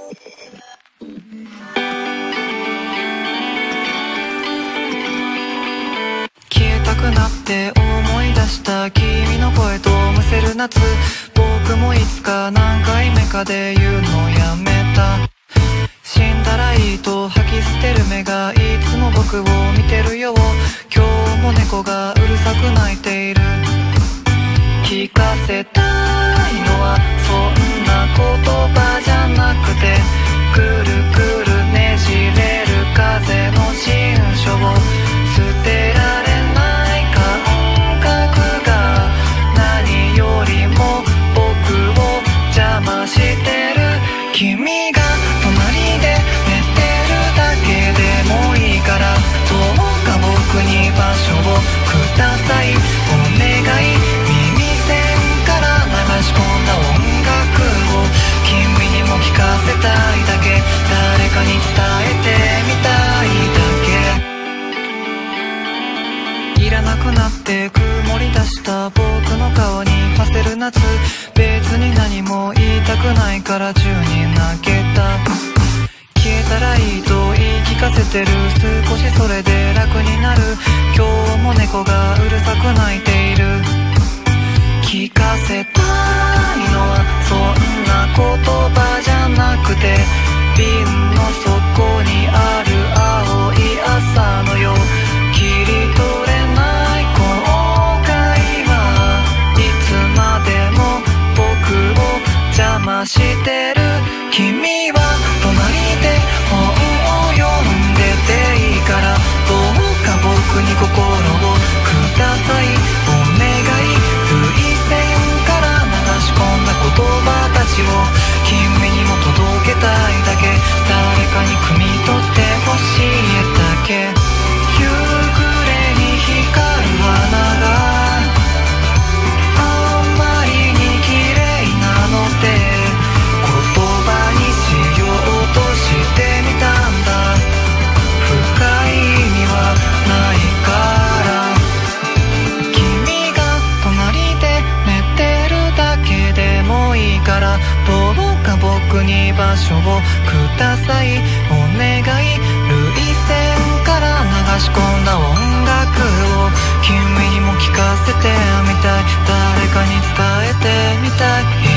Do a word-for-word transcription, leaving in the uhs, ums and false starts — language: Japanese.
消えたくなって思い出した君の声とむせる夏、僕もいつか何回目かで言うのやめた。死んだらいいと吐き捨てる目がいつも僕を見てるよ。今日も猫がうるさく鳴いている。聞かせたいのはそんな言葉じゃなくて、くるくるねじれる風の新書を捨てられない感覚が何よりも僕を邪魔してる。君が隣で寝てるだけでもいいから、どうか僕に場所をください。お願い。耳栓から流し込んだ音楽を君にも聞かせたいだけ、誰かに伝えてみたいだけ。いらなくなって曇り出した僕の顔に馳せる夏、別に何も言いたくないから宙に泣けた。消えたらいいと言い聞かせてる、少しそれで楽になる。今日も猫がうるさく鳴いている。聞かせたいのはそんな言葉じゃなくて、瓶の底にある青い朝のよう、切り取れない後悔はいつまでも僕を邪魔してる。君は隣で本を読んでていいから、どうか僕に心をください。お願い。涙腺から流し込んだ言葉たちを君にも届けたいだけ、誰かに汲み取ってほしいだけ。夕暮れに光る花があまりに綺麗なので、言葉にしようとしてみたんだ。深い意味はないから。君が隣で寝てるだけでもいいから、どうか僕に場所をください。お願い。涙腺から流し込んだ音楽を君にも聞かせてみたい、誰かに伝えてみたい。